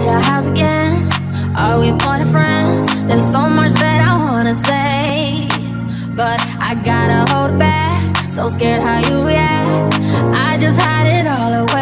your house again? Are we more than friends? There's so much that I wanna say, but I gotta hold back. So scared how you react, I just hide it all away.